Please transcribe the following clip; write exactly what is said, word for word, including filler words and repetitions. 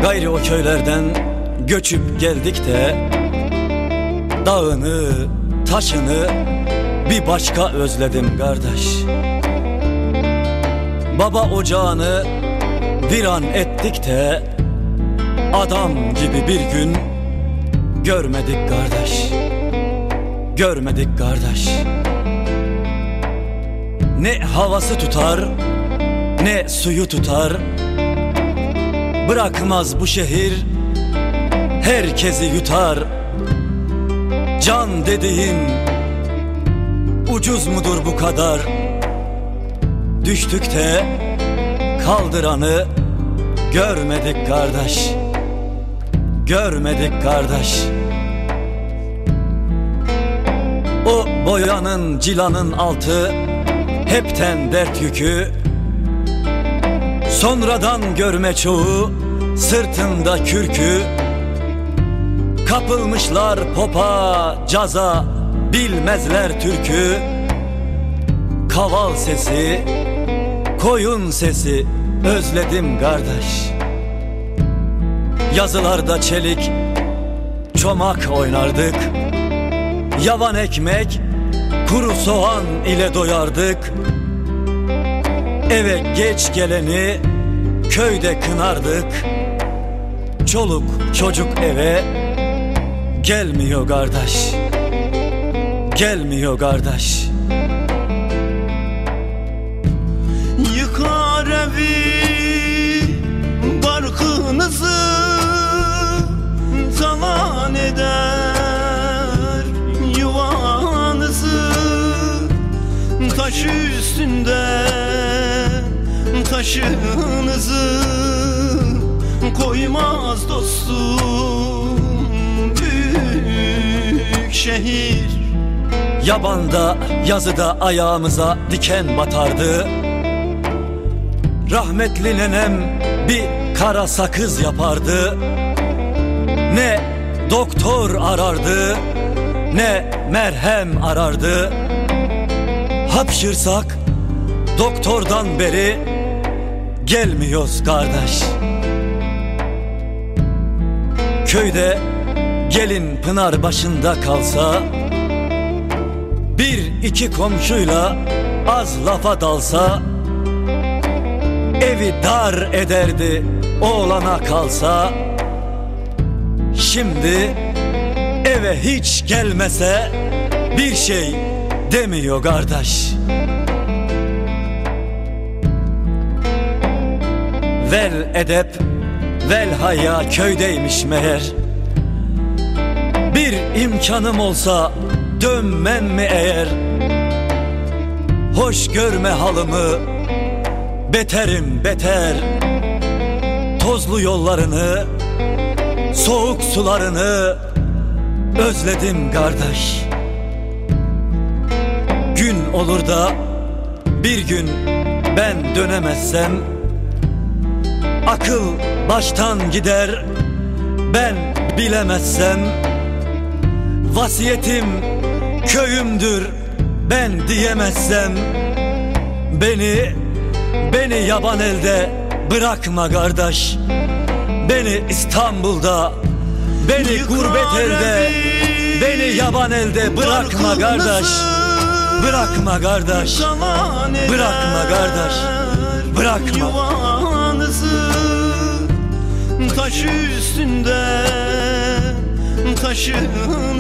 Gayrı o köylerden göçüp geldik de dağını, taşını bir başka özledim kardeş. Baba ocağını viran ettik de adam gibi bir gün görmedik kardeş. Görmedik kardeş. Ne havası tutar, ne suyu tutar. Bırakmaz bu şehir, herkesi yutar. Can dediğin ucuz mudur bu kadar? Düştük de kaldıranı görmedik kardeş. Görmedik kardeş. O boyanın, cilanın altı hepten dert yükü. Sonradan görme çoğu sırtında kürkü. Kapılmışlar popa, caza, bilmezler türkü. Kaval sesi, koyun sesi özledim kardeş. Yazılarda çelik, çomak oynardık. Yavan ekmek, kuru soğan ile doyardık. Eve geç geleni köyde kınardık. Çoluk çocuk eve gelmiyor kardeş. Gelmiyor kardeş. Yıkar evi barkınızı, talan eder yuvanızı. Taş üstünde taşınızı koymaz dostum büyük şehir. Yabanda yazıda ayağımıza diken batardı. Rahmetli nenem bir kara sakız yapardı. Ne doktor arardı, ne merhem arardı. Hapşırsak doktordan beri gelmiyoruz kardeş. Köyde gelin pınar başında kalsa, bir iki komşuyla az lafa dalsa, evi dar ederdi oğlana kalsa. Şimdi eve hiç gelmese bir şey demiyor kardeş. Vel edep, vel haya köydeymiş meğer. Bir imkanım olsa dönmem mi eğer? Hoş görme halımı, beterim beter. Tozlu yollarını, soğuk sularını özledim kardeş. Gün olur da bir gün ben dönemezsem, akıl baştan gider ben bilemezsem. Vasiyetim köyümdür ben diyemezsem, Beni, beni yaban elde bırakma kardeş. Beni İstanbul'da, beni gurbet elde, beni yaban elde bırakma kardeş. Bırakma kardeş, bırakma kardeş, bırakma. Taş üstünde taşın